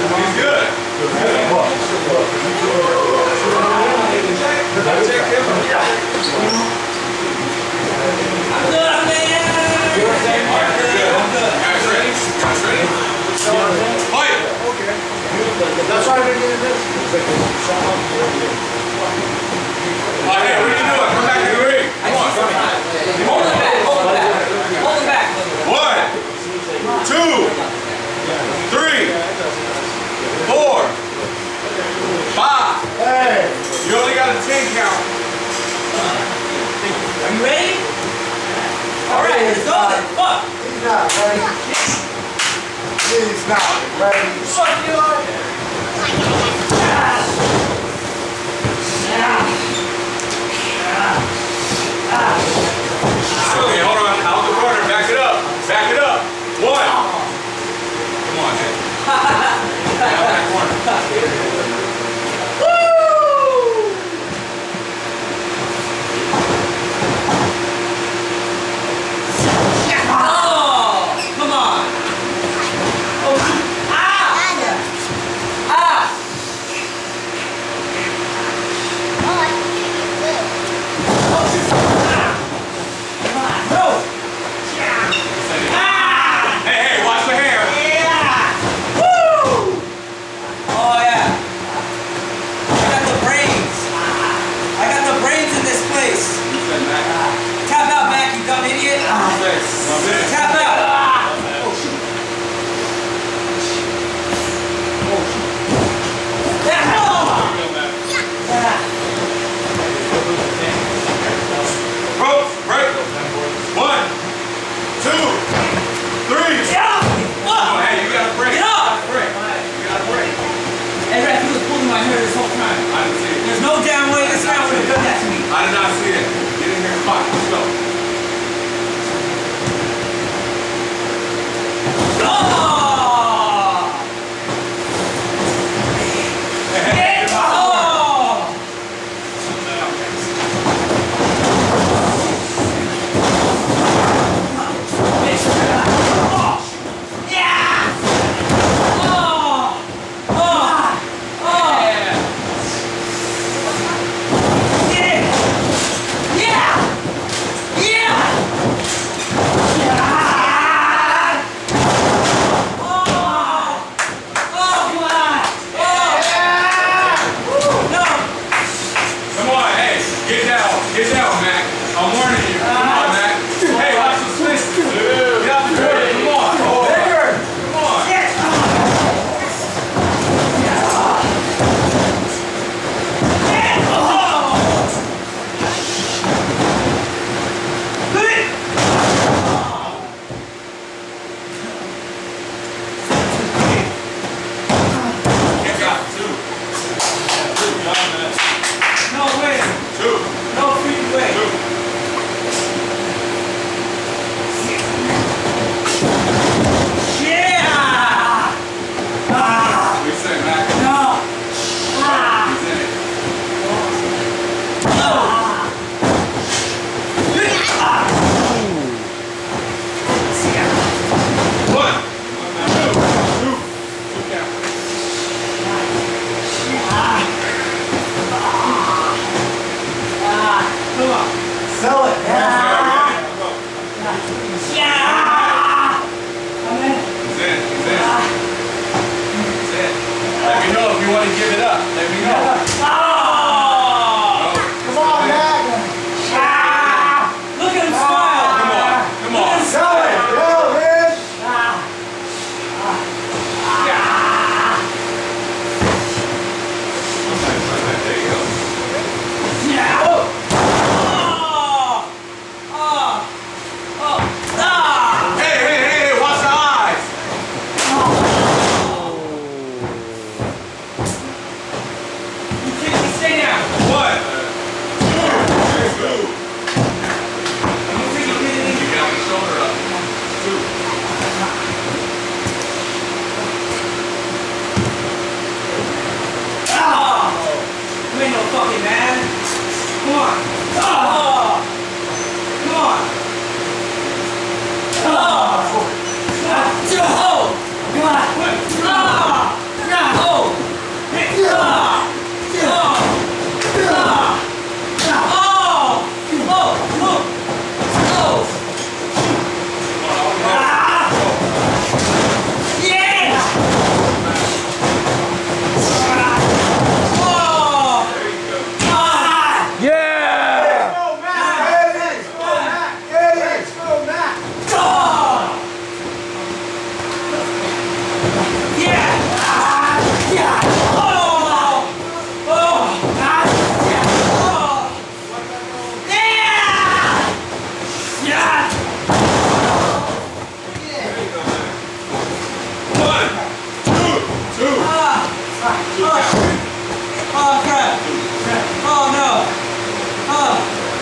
That's why we're getting this. Hey, what are you doing? Come back to the ring. Come on. Hold him back. Hold him back. Hold him back. 1, 2, 3, 4, 5. Hey. You only got a 10 count. Are you ready? All right, let's go then. Fuck. He's not ready. He's not ready. Fuck you are. Okay, hold on. Out the corner. Back it up. Back it up. 1. Come on, man. Out that corner. Tap out, Mac, you dumb idiot. Tap out. Oh, shoot. Oh, shoot. Ropes, break. 1, 2, 3. Yeah. Oh, hey, you gotta break. Get up. You gotta break. Hey, Ref, he was pulling my hair this whole time. I didn't see it. There's no damn way this guy would have done that to me. I did not see it. Get in here and fight. Let's go. Oh! Hey, Oh! Yeah! Oh! Oh! Oh! Yeah! Yeah! Get down, Mac. I'm warning you. Come on, Mac. Hey, watch the spin. Get out the corner. Come on. Come on. Kick out 2. No way. 2. No freaking way. 2. Yeah! What do you say, Mac? No. He's in it. One. 2. 2 count. Come on. Sell it. Yeah! I'm in. He's in. He's in. He's in. Let me know if you want to give it up. Let me know. Oh! Come on, Mac. Look at him smile. Come on. Come on. Sell it. Yeah, man. There you go. Yeah. Oh! Oh! Oh! Ah! Hey, watch the eyes. Oh, crap. Oh, no. Oh.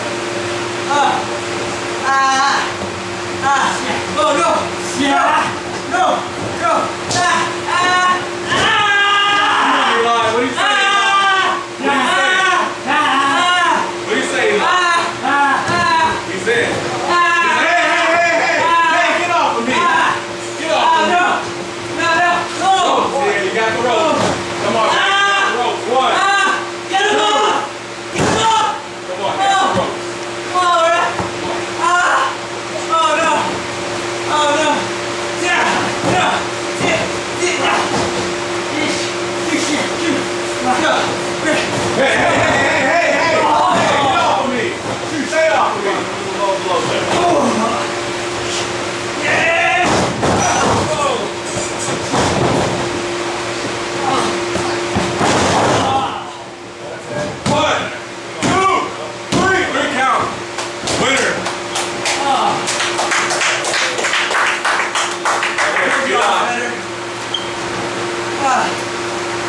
Oh, no. Yeah. No. No. Eli, what do you say? What do you say? He said. Hey, get off of me. Get off. Yeah, you got the rope. Come on, man. You got the rope. One. Get him off! Get him off! Come on, man. The rope. Hey, hey.